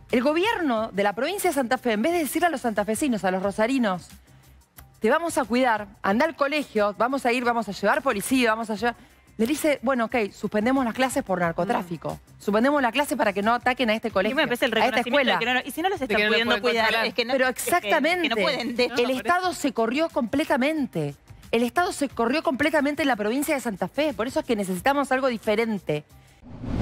El gobierno de la provincia de Santa Fe, en vez de decirle a los santafesinos, a los rosarinos, te vamos a cuidar, anda al colegio, vamos a llevar policía, vamos a llevar... Le dice, bueno, ok, suspendemos las clases por narcotráfico. Suspendemos las clases para que no ataquen a este colegio, Y me parece el a esta escuela. de que no, y si no los están no pudiendo cuidar, controlar. es que no, Pero exactamente, es que no pueden. el Estado se corrió completamente. El Estado se corrió completamente en la provincia de Santa Fe. Por eso es que necesitamos algo diferente.